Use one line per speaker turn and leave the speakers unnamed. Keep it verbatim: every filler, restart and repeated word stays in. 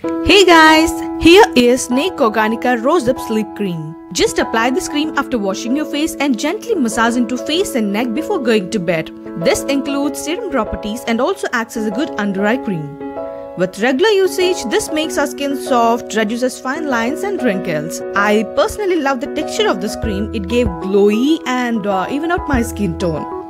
Hey guys, here is Snake Organica Rosehip Sleep Cream. Just apply this cream after washing your face and gently massage into face and neck before going to bed. This includes serum properties and also acts as a good under eye cream. With regular usage, this makes our skin soft, reduces fine lines and wrinkles. I personally love the texture of this cream. It gave glowy and uh, even out my skin tone.